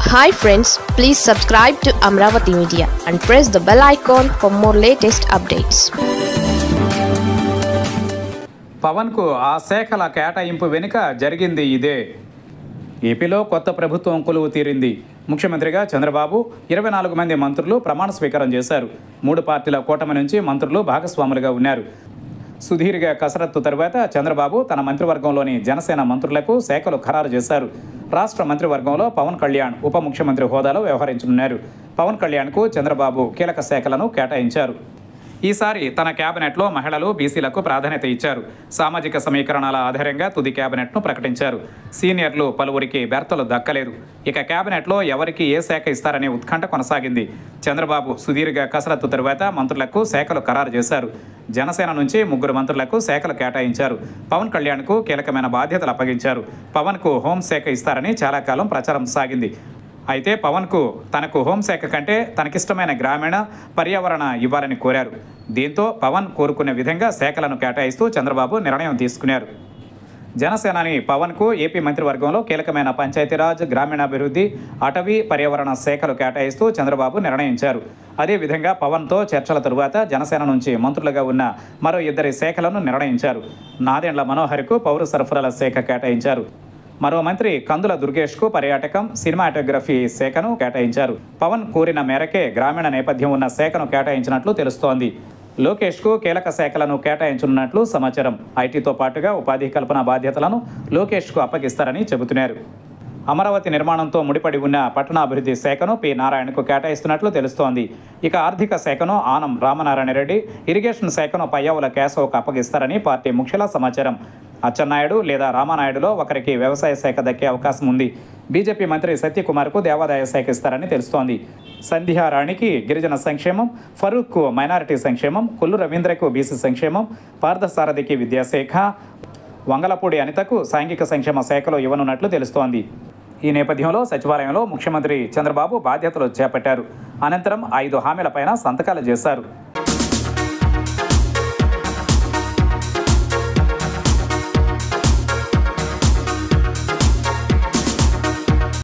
Hi friends, please subscribe to Amravati Media and press the bell icon for more latest updates. పవన్కు ఆ శాఖల కేటాయింపు వెనుక జరిగింది ఇదే. ఏపీలో కొత్త ప్రభుత్వం కొలువు తీరింది. ముఖ్యమంత్రిగా చంద్రబాబు 24 మంది మంత్రులు ప్రమాణ స్వీకారం చేశారు. 3 పార్టీల కూటమి నుంచి మంత్రులు భాగస్వాములుగా ఉన్నారు. సుదీర్ఘ కసరత్తు తరువాత చంద్రబాబు తన మంత్రివర్గంలోని జనసేన మంత్రులకు శాఖలు ఖరారు చేశారు. రాష్ట్ర మంత్రివర్గంలో పవన్ కళ్యాణ్ ఉప ముఖ్యమంత్రి హోదాలో వ్యవహరించనున్నారు. పవన్ కళ్యాణ్కు చంద్రబాబు కీలక శాఖలను కేటాయించారు. ఈసారి తన కేబినెట్లో మహిళలు, బీసీలకు ప్రాధాన్యత ఇచ్చారు. సామాజిక సమీకరణాల ఆధారంగా తుది కేబినెట్ను ప్రకటించారు. సీనియర్లు పలువురికి బెర్తలు దక్కలేదు. ఇక కేబినెట్లో ఎవరికి ఏ శాఖ ఇస్తారనే ఉత్కంఠ కొనసాగింది. చంద్రబాబు సుదీర్ఘ కసరత్తు తరువాత మంత్రులకు శాఖలు ఖరారు చేశారు. జనసేన నుంచి 3 మంత్రులకు శాఖలు కేటాయించారు. పవన్ కళ్యాణ్కు కీలకమైన బాధ్యతలు అప్పగించారు. పవన్కు హోంశాఖ ఇస్తారని చాలా కాలం ప్రచారం సాగింది. అయితే పవన్కు తనకు హోంశాఖ కంటే తనకిష్టమైన గ్రామీణ, పర్యావరణ ఇవ్వాలని కోరారు. దీంతో పవన్ కోరుకునే విధంగా శాఖలను కేటాయిస్తూ చంద్రబాబు నిర్ణయం తీసుకున్నారు. జనసేనాని పవన్కు ఏపీ మంత్రివర్గంలో కీలకమైన పంచాయతీరాజ్, గ్రామీణాభివృద్ధి, అటవీ, పర్యావరణ శాఖలు కేటాయిస్తూ చంద్రబాబు నిర్ణయించారు. అదేవిధంగా పవన్తో చర్చల తరువాత జనసేన నుంచి మంత్రులుగా ఉన్న మరో 2 శాఖలను నిర్ణయించారు. నాదెండ్ల మనోహర్కు పౌర సరఫరాల శాఖ కేటాయించారు. మరో మంత్రి కందుల దుర్గేష్కు పర్యాటకం, సినిమాటోగ్రఫీ శాఖను కేటాయించారు. పవన్ కోరిన మేరకే గ్రామీణ నేపథ్యం ఉన్న శాఖను కేటాయించినట్లు తెలుస్తోంది. లోకేష్కు కీలక శాఖలను కేటాయించనున్నట్లు సమాచారం. ఐటీతో పాటుగా ఉపాధి కల్పన బాధ్యతలను లోకేష్కు అప్పగిస్తారని చెబుతున్నారు. అమరావతి నిర్మాణంతో ముడిపడి ఉన్న పట్టణాభివృద్ధి శాఖను పి నారాయణకు కేటాయిస్తున్నట్లు తెలుస్తోంది. ఇక ఆర్థిక శాఖను ఆనం రామనారాయణ రెడ్డి, ఇరిగేషన్ శాఖను పయ్యావుల కేశవ్కు అప్పగిస్తారని పార్టీ ముఖ్యుల సమాచారం. అచ్చెన్నాయుడు లేదా రామానాయుడులో ఒకరికి వ్యవసాయ శాఖ దక్కే అవకాశం ఉంది. బీజేపీ మంత్రి సత్యకుమార్కు దేవాదాయ శాఖ ఇస్తారని తెలుస్తోంది. సంధ్యారాణికి గిరిజన సంక్షేమం, ఫరూక్కు మైనారిటీ సంక్షేమం, కొల్లు రవీంద్రకు బీసీ సంక్షేమం, పార్థసారథికి విద్యాశాఖ, వంగలపూడి అనితకు సాంఘిక సంక్షేమ శాఖలో ఇవ్వనున్నట్లు తెలుస్తోంది. ఈ నేపథ్యంలో సచివాలయంలో ముఖ్యమంత్రి చంద్రబాబు బాధ్యతలు చేపట్టారు. అనంతరం 5 హామీలపైన సంతకాలు చేశారు.